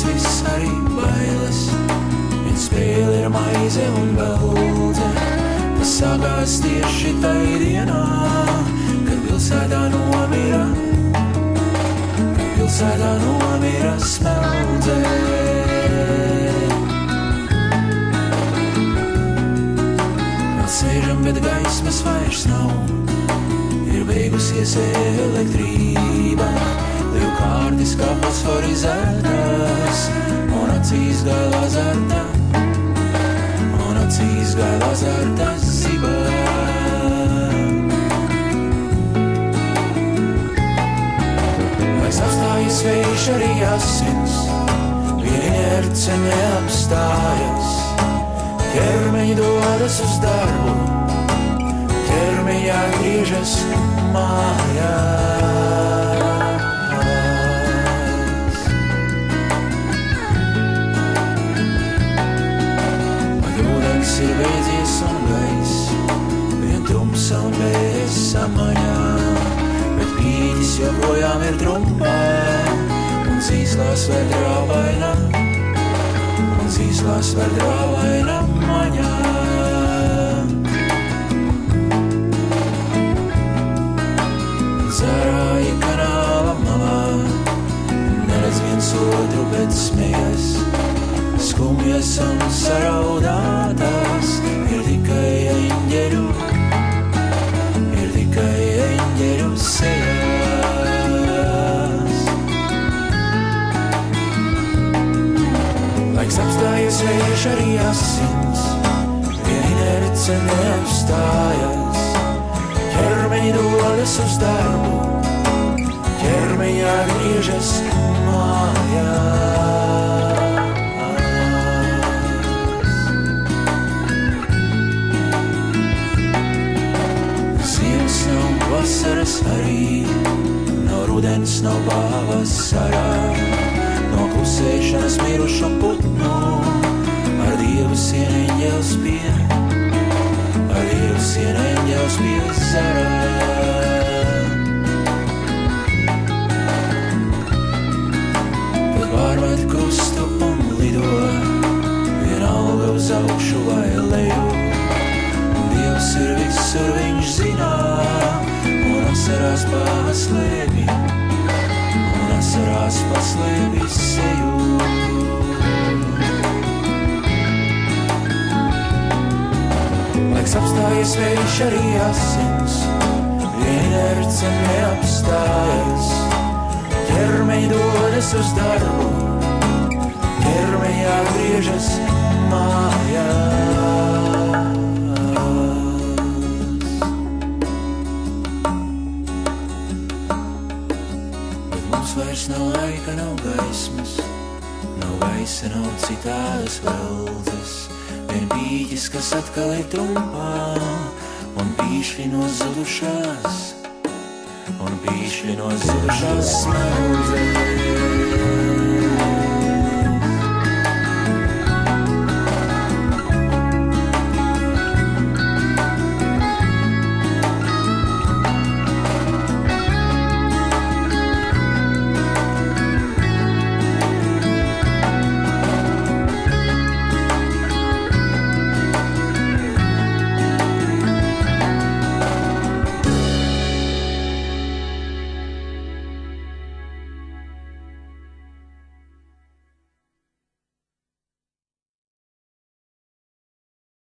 viss arī bailes. Viņa spēle ir maize un veldze. Tas sākās tieši tai dienā, kad pilsētā nomira smeldze. Vēl sēžam, bet gaismas vairs nav. Ir beigusies elektrība, liu kārtis kā fosforizētas, un acīs gaila azarta, zibā. Vairs apstājas vējš arī asins, vien inerce neapstājas. Ķermeņi dodas uz darbu, ķermeņi atgriežas mājās. Vai ūdens ir beidzies un gaiss, vien tumsa un vēsa maņā, bet pīķis joprojām ir trumpā, un zīslās vēl drāvaina maņā. Zārāja kanāla malā, neredz viens otru, bet smejas, skumjas un saraudātās, ir tikai eņģeļu sejās. Laiks apstājas, vējš arī asins, vien inerce neapstājas. Ķermeņi dodas uz darbu, ķermeņi atgriežas mājās. Ziemas nav vasaras arī, no rudens nav pavasarā, no klusēšanas mirušu putnu, ar Dievu sieneņģels pie zarā. Tad pārmet krustu un lido, vienalga uz augšu vai leju. Dievs ir visur, viņš zinā, un asarās paslēpi seju. Laiks apstājas, vējš arī asins, vien inerce neapstājas. Ķermeņi dodas uz darbu, ķermeņi atgriežas mājās. Bet mums vairs nav laika, nav gaismas, nav gaisa, nav citādas veldzes. Vien pīķis, kas atkal ir trumpā, un pīšļi no zudušās smeldzes.